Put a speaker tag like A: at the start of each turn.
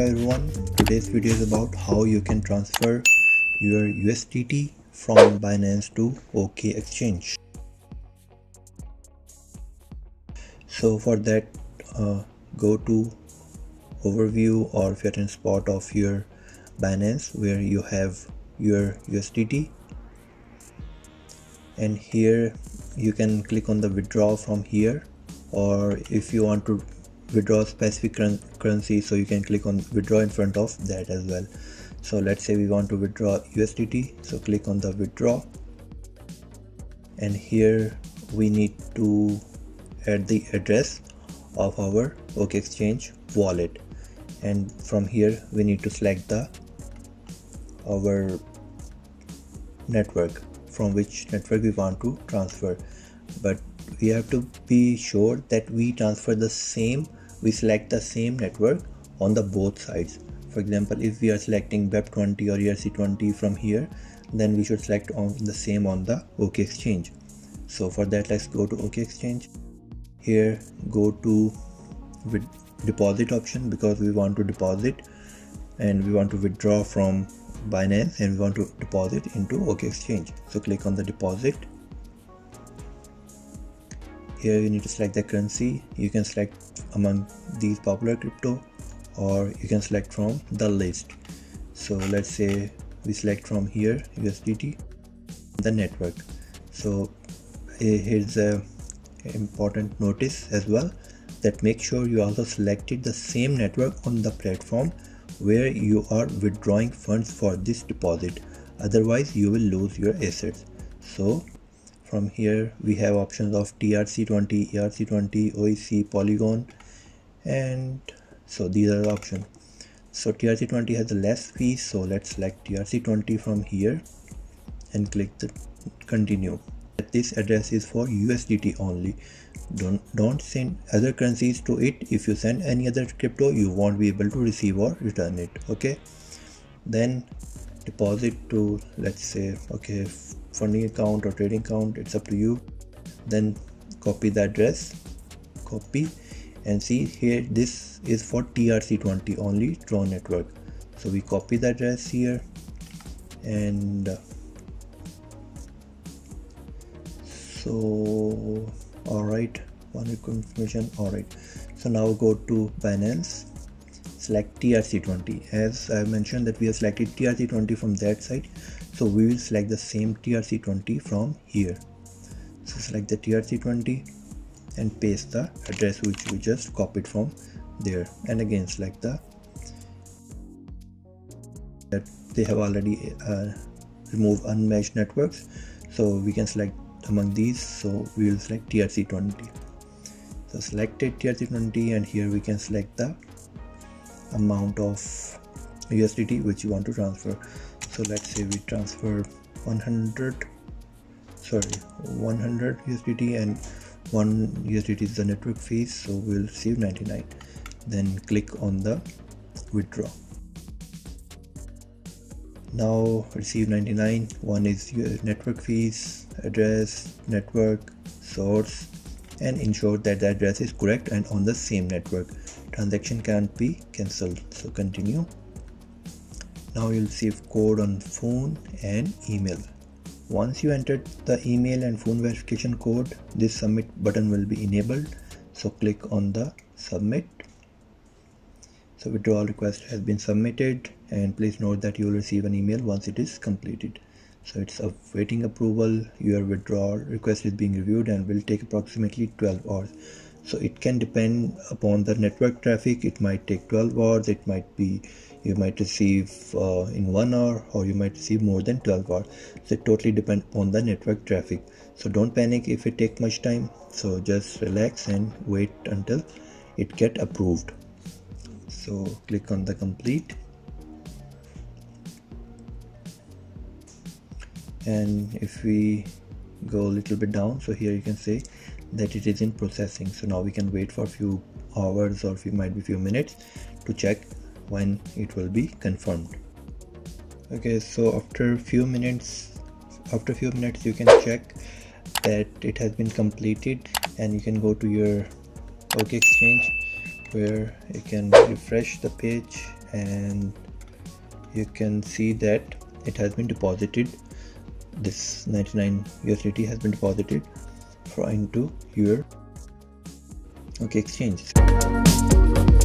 A: everyone, today's video is about how you can transfer your USDT from Binance to OK Exchange. So for that, go to overview, or if you're in spot of your Binance where you have your USDT, and here you can click on the withdraw from here, or if you want to withdraw specific currency, so you can click on withdraw in front of that as well. So let's say we want to withdraw USDT, so click on the withdraw, and here we need to add the address of our OK Exchange wallet, and from here we need to select our network, from which network we want to transfer. But we have to be sure that we select the same network on the both sides. For example, if we are selecting BEP20 or ERC20 from here, then we should select on the same on the OK Exchange. So for that, let's go to OK Exchange. Here go to deposit option, because we want to deposit and we want to withdraw from Binance and we want to deposit into OK Exchange. So click on the deposit. Here you need to select the currency. You can select among these popular crypto, or you can select from the list. So let's say we select from here USDT, the network. So here's a important notice as well, that make sure you also selected the same network on the platform where you are withdrawing funds for this deposit, otherwise you will lose your assets. So from here we have options of TRC20, ERC20, OEC, Polygon, and so these are the options. So TRC20 has the less fees, so let's select TRC20 from here and click the continue. This address is for USDT only. Don't send other currencies to it. If you send any other crypto, you won't be able to receive or return it. Okay, then deposit to, let's say, okay, funding account or trading account, it's up to you. Then copy the address, copy, and see here this is for TRC20 only, Tron network. So we copy the address here, and so alright, one confirmation. Alright, so now go to Binance, select TRC20. As I mentioned that we have selected TRC20 from that side, so we will select the same TRC20 from here. So select the TRC20 and paste the address which we just copied from there, and again select that they have already removed unmatched networks, so we can select among these. So we will select TRC20. So selected TRC20, and here we can select the amount of USDT which you want to transfer. So let's say we transfer 100 USDT, and 1 USDT is the network fees, so we'll receive 99. Then click on the withdraw. Now receive 99. One is your network fees, address, network, source, and ensure that the address is correct and on the same network. Transaction can't be cancelled, so continue. Now you'll receive code on phone and email. Once you enter the email and phone verification code, this submit button will be enabled, so click on the submit. So withdrawal request has been submitted, and please note that you will receive an email once it is completed. So it's awaiting approval. Your withdrawal request is being reviewed and will take approximately 12 hours. So it can depend upon the network traffic. It might take 12 hours. It might be you might receive in 1 hour, or you might receive more than 12 hours. So it totally depends on the network traffic. So don't panic if it takes much time. So just relax and wait until it get approved. So click on the complete, and if we go a little bit down, so here you can say that it is in processing. So now we can wait for a few hours, or might be few minutes, to check when it will be confirmed. Okay, so after a few minutes you can check that it has been completed, and you can go to your OK Exchange where you can refresh the page and you can see that it has been deposited. This 99 USDT has been deposited into your OKEX exchange.